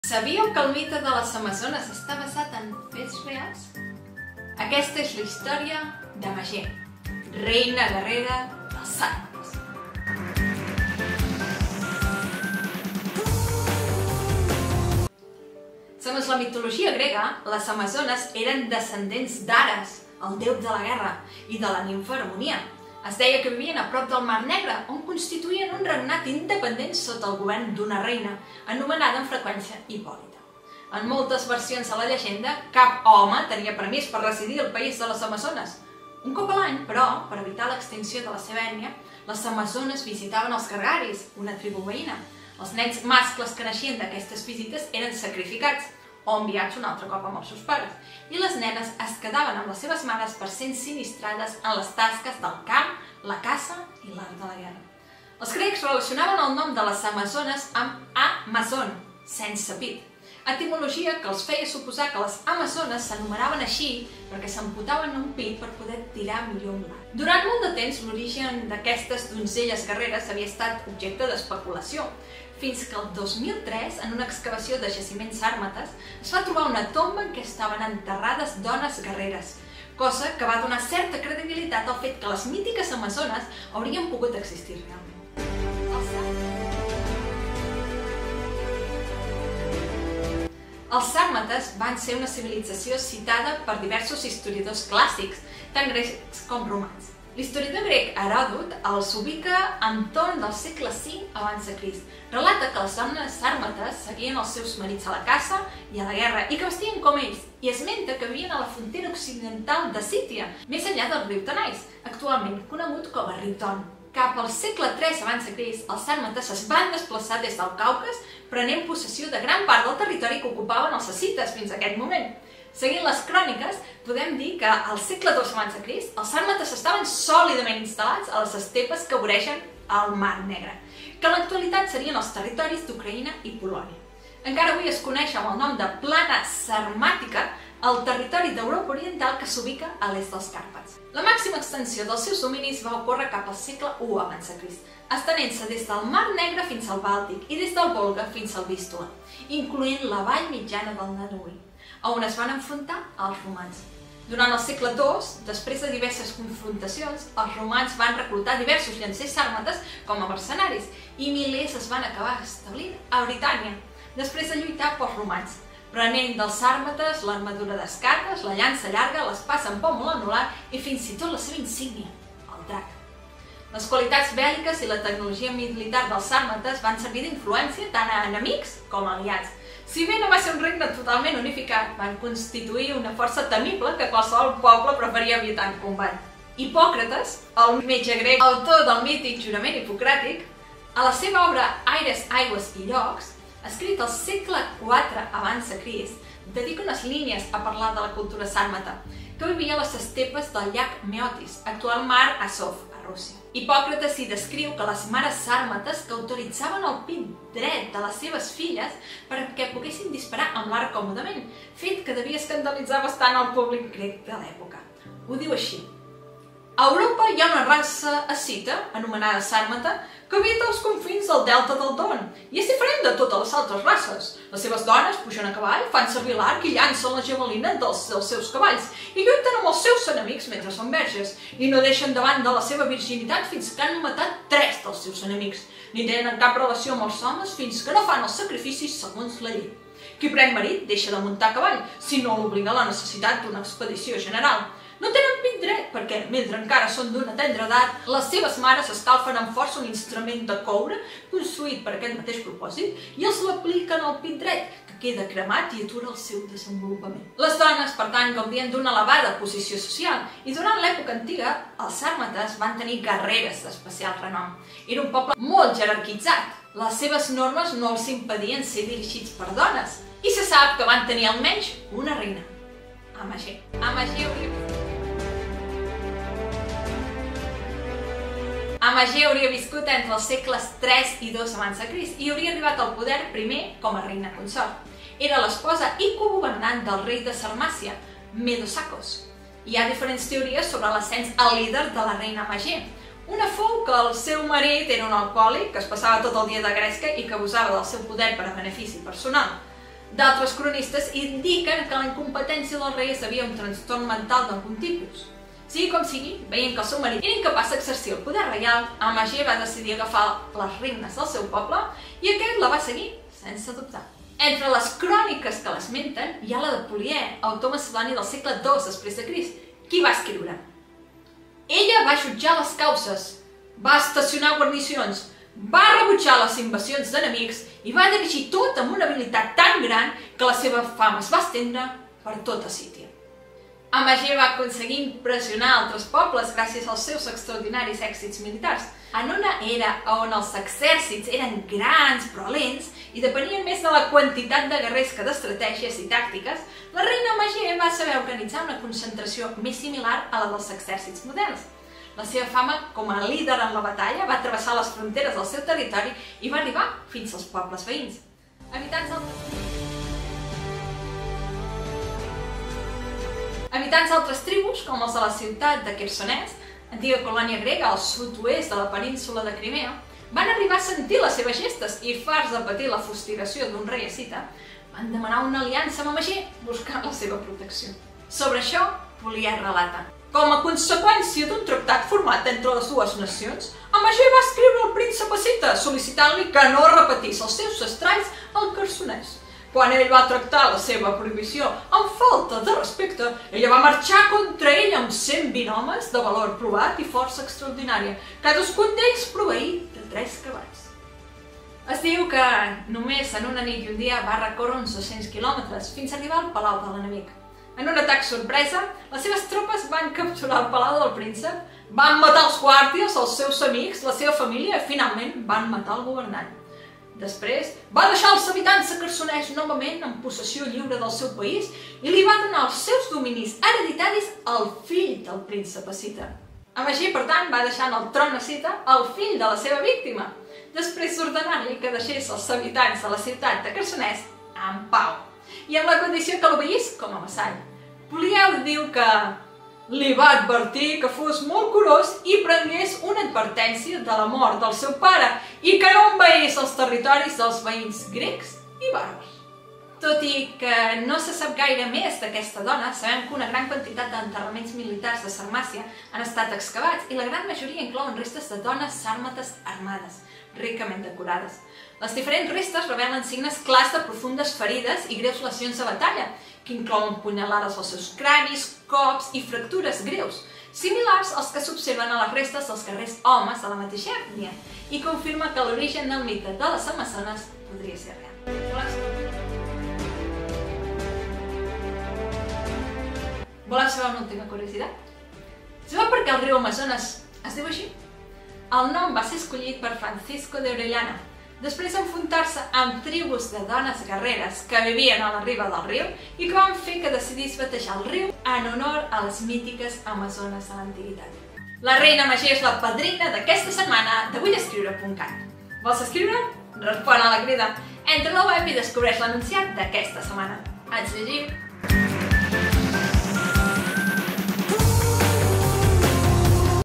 Sabíeu que el mite de les Amazones està basat en fets reals? Aquesta és la història de Magé, reina guerrera dels sàrmates. Segons la mitologia grega, les Amazones eren descendents d'Ares, el déu de la guerra, i de la nimfa Harmonia. Es deia que vivien a prop del Mar Negre, on constituïen un regnat independent sota el govern d'una reina, anomenada amb freqüència Hipòlita. En moltes versions de la llegenda, cap home tenia permís per residir al país de les Amazones. Un cop a l'any, però, per evitar l'extinció de la seva ètnia, les Amazones visitaven els Gargaris, una tribu veïna. Els nens mascles que naixien d'aquestes visites eren sacrificats, o enviats un altre cop amb els seus pares, i les nenes es quedaven amb les seves mares per ser ensinistrades en les tasques del camp, la caça i l'art de la guerra. Els grecs relacionaven el nom de les Amazones amb Amazon, sense pit, etimologia que els feia suposar que les Amazones s'anomenaven així perquè s'amputaven un pit per poder tirar millor un blat. Durant molt de temps, l'origen d'aquestes donzelles guerreres havia estat objecte d'especulació, fins que el 2003, en una excavació de jaciments sàrmates, es va trobar una tomba en què estaven enterrades dones guerreres, cosa que va donar certa credibilitat al fet que les mítiques Amazones haurien pogut existir realment. Els sàrmates van ser una civilització citada per diversos historiadors clàssics, tant grecs com romans. L'historiador grec Heròdot els ubica entorn del segle V a.C. Relata que les dones sàrmates seguien els seus marits a la caça i a la guerra i que vestien com ells, i esmenta que vivien a la frontera occidental de Sítia, més enllà del riu Tanais, actualment conegut com a riu Don. Cap al segle III a.C., els sàrmates es van desplaçar des del Caucas, prenent possessió de gran part del territori que ocupaven els escites fins a aquest moment. Seguint les cròniques, podem dir que al segle II a.C. els sàrmates estaven sòlidament instal·lats a les estepes que voregen el Mar Negre, que en l'actualitat serien els territoris d'Ucraïna i Polònia. Encara avui es coneix amb el nom de Plana Sarmàtica el territori d'Europa Oriental que s'ubica a l'est dels Càrpats. La màxima extensió dels seus dominis va ocórrer cap al segle I a.C., estenent-se des del Mar Negre fins al Bàltic i des del Volga fins al Vístula, incloent la vall mitjana del Danubi, on es van enfrontar als romans. Durant el segle II, després de diverses confrontacions, els romans van reclutar diversos llancers sàrmates com a mercenaris i milers es van acabar establint a Britània, després de lluitar pels romans, prenent dels sàrmates l'armadura d'escates, la llança llarga, l'espasa amb pòmul anular i fins i tot la seva insígnia, el drac. Les qualitats bèl·liques i la tecnologia militar dels sàrmates van servir d'influència tant a enemics com a aliats. Si bé no va ser un regne totalment unificat, van constituir una força temible que qualsevol poble preferia evitar en combat. Hipòcrates, el metge grec, autor del mític jurament hipocràtic, a la seva obra Aires, Aigües i Llocs, escrit al segle IV a.C., dedica unes línies a parlar de la cultura sàrmata, que vivia a les estepes del llac Meotis, actual mar Azov, a Rússia. Hipòcrates hi descriu que les mares sàrmates que autoritzaven el pit dret de les seves filles perquè poguessin disparar amb l'arc còmodament, fet que devia escandalitzar bastant el públic grec de l'època. Ho diu així: a Europa hi ha una raça escita, anomenada sàrmata, que habita als confins del delta del Don i és diferent de totes les altres races. Les seves dones pugen a cavall, fan servir l'arc i llancen la javelina dels seus cavalls i lluiten amb els seus enemics mentre són verges i no deixen davant de la seva virginitat fins que han matat 3 dels seus enemics, ni tenen cap relació amb els homes fins que no fan els sacrificis segons la llei. Qui pren marit deixa de muntar a cavall, si no l'obliga la necessitat d'una expedició general. No tenen pit dret perquè, mentre encara són d'una tendra edat, les seves mares escalfen amb força un instrument de coure construït per aquest mateix propòsit i els l'apliquen al pit dret, que queda cremat i atura el seu desenvolupament. Les dones, per tant, gaudien d'una elevada posició social i durant l'època antiga els sàrmates van tenir guerreres d'especial renom. Era un poble molt jerarquitzat. Les seves normes no els impedien ser dirigits per dones i se sap que van tenir almenys una reina, Amagé. Amagé hauria viscut entre els segles III i II a.C. i hauria arribat al poder primer com a reina consort. Era l'esposa i cogovernant del rei de Sarmàcia, Medosacos. Hi ha diferents teories sobre l'ascens al líder de la reina Amagé. Una fou que el seu marit era un alcohòlic que es passava tot el dia de gresca i que abusava del seu poder per a benefici personal. D'altres cronistes indiquen que la incompetència del rei esdevé un trastorn mental d'algun tipus. Sigui com sigui, veient que el seu marit era incapaç d'exercir el poder reial, Ammar va decidir agafar les regnes del seu poble i aquest la va seguir sense dubtar. Entre les cròniques que l'esmenten hi ha la de Poliè, autor macedoni del segle II després de Crist. Qui va escriure? Ella va jutjar les causes, va estacionar guarnicions, va rebutjar les invasions d'enemics i va dirigir tot amb una habilitat tan gran que la seva fama es va estendre per tota Síria. Ammar va aconseguir impressionar altres pobles gràcies als seus extraordinaris èxits militars. En una era on els exèrcits eren grans però lents i depenien més de la quantitat de guerrers que d'estratègies i tàctiques, la reina Ammar va saber organitzar una concentració més similar a la dels exèrcits moderns. La seva fama com a líder en la batalla va travessar les fronteres del seu territori i va arribar fins als pobles veïns. Habitants d'altres tribus, com els de la ciutat de Quersonès, antiga colònia grega al sud-oest de la península de Crimea, van arribar a sentir les seves gestes i, farts de patir la fustigació d'un rei escita, van demanar una aliança amb Ammar buscant la seva protecció. Sobre això, Poliè relata: com a conseqüència d'un tractat format entre les dues nacions, Ammar va escriure al príncep escita sol·licitant-li que no repetís els seus estralls al Quersonès. Quan ell va tractar la seva prohibició amb falta de respecte, ella va marxar contra ell amb 120 homes de valor provat i força extraordinària, cadascun d'ells proveït de 3 cavalls. Es diu que només en una nit i un dia va recórrer uns 200 quilòmetres fins a arribar al palau de l'enemic. En un atac sorpresa, les seves tropes van capturar el palau del príncep, van matar els guàrdies, els seus amics, la seva família i finalment van matar el governant. Després, va deixar els habitants de Quersonès novament en possessió lliure del seu país i li va donar els seus dominis hereditaris al fill del príncep escita. Ammar, per tant, va deixar en el tron escita el fill de la seva víctima, després d'ordenar-li que deixés els habitants de la ciutat de Quersonès en pau, i amb la condició que l'obeís com a vassall. Poliè diu que li va advertir que fos molt curós i prengués una advertència de la mort del seu pare i que no envaís els territoris dels veïns grecs i bàrbars. Tot i que no se sap gaire més d'aquesta dona, sabem que una gran quantitat d'enterraments militars de Sarmàcia han estat excavats i la gran majoria inclouen restes de dones sàrmates armades, ricament decorades. Les diferents restes revelen signes clars de profundes ferides i greus lesions de batalla, que inclouen punyalades als seus cranis, cops i fractures greus, similars als que s'observen a les restes dels guerrers homes de la mateixa ètnia, i confirma que l'origen del mite de les amazones podria ser real. Voleu saber una última curiositat? Sabeu per què el riu Amazones es diu així? El nom va ser escollit per Francisco de Orellana, després d'enfrontar-se amb tribus de dones guerreres que vivien a la riba del riu i que van fer que decidís batejar el riu en honor a les mítiques amazones de l'antiguitat. La reina Ammar és la padrina d'aquesta setmana de vullescriure.cat. Vols escriure? Respon a la crida. Entra a la web i descobreix l'anunciat d'aquesta setmana. Haig llegir!